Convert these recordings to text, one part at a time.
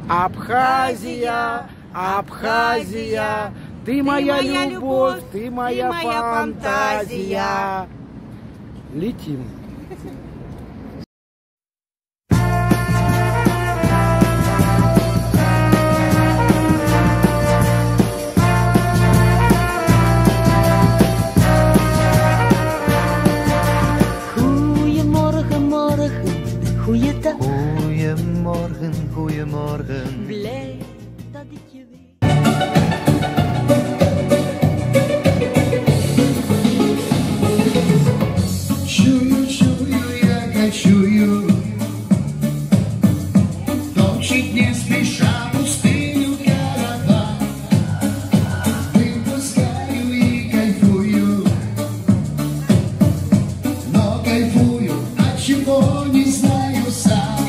Абхазия, Абхазия, ты моя любовь, ты моя фантазия. Летим. Goeiedag. Goeiemorgen, goeiemorgen. Blij dat ik je weer. Чую, чую, я кочую, ночи дни спеша пустыню города. Выпускаю и кайфую, но кайфую, от чего не знаю сам.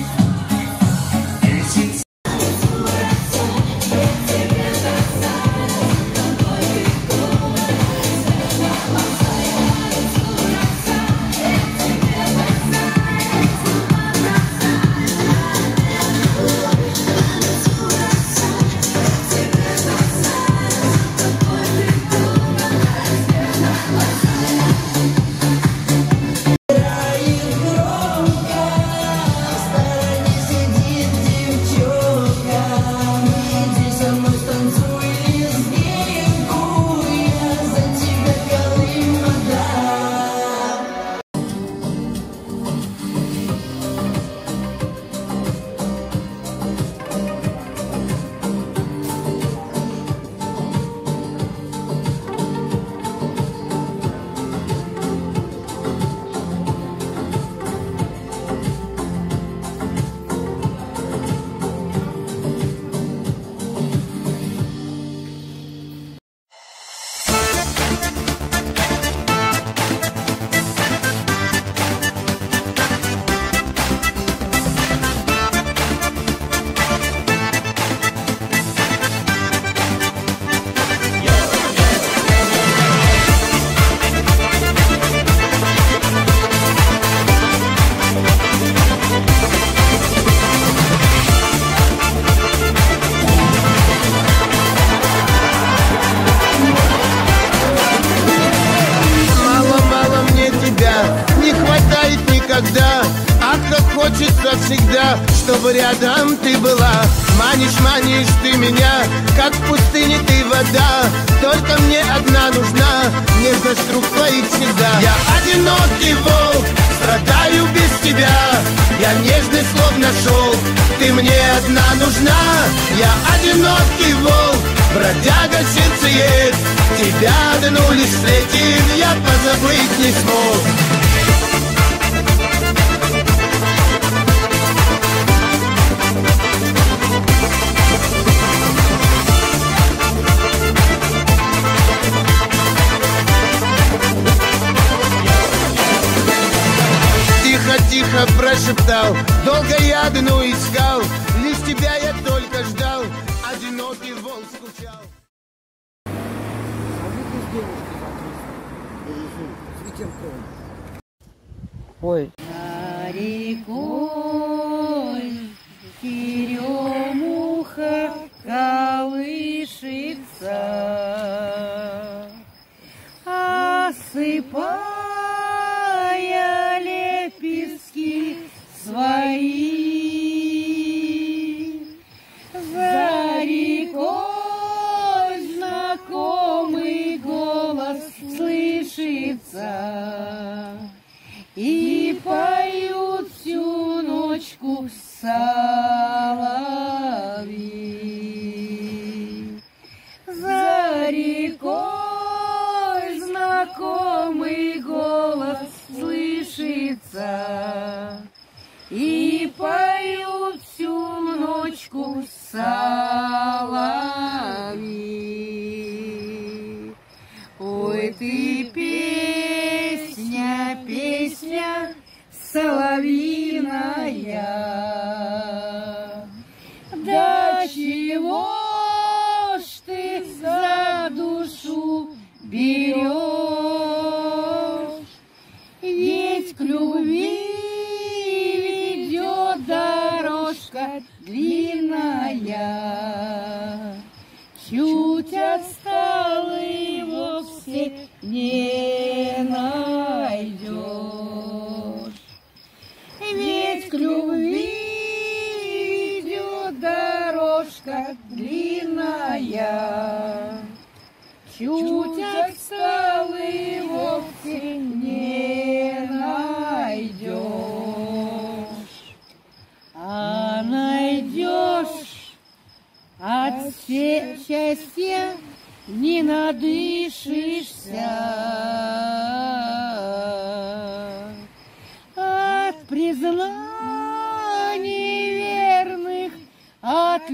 А как хочется всегда, чтобы рядом ты была. Манишь, манишь ты меня, как в пустыне ты вода. Только мне одна нужна, нежность рук твоих всегда. Я одинокий волк, страдаю без тебя. Я нежный словно шелк, ты мне одна нужна. Я одинокий волк, бродяга сердцеед. Тебя одну лишь встретив, я позабыть не смог. Тихо прошептал, долго я одну искал, лишь тебя я только ждал, одинокий волк скучал. Ой. За рекой черемуха колышется, осыпая лепестки свои. За рекой знакомый голос слышится, и поют всю ночку соловьи. За рекой знакомый голос слышится, и поют всю ночку соловьи. Ой, ты песня, песня соловьиная, до чего ж ты за душу берешь? Ведь к любви ведет дорожка дорожка длинная, чуть отсталый вовсе не найдешь. Ведь к любви ведет дорожка длинная, чуть отсталый вовсе не найдешь. А найдешь, от счастья не надышишься, от признаний верных, от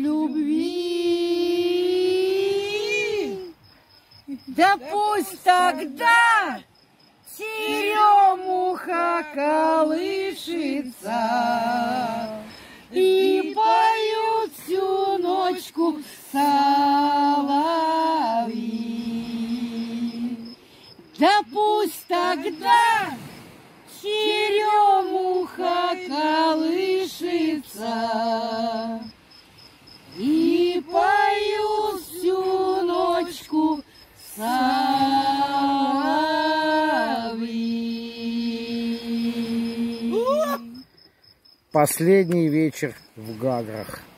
любви. Да пусть тогда черемуха колышется и поют всю ночку соловьи. Да пусть тогда черемуха колышется и поют всю ночку соловьи. Последний вечер в Гаграх.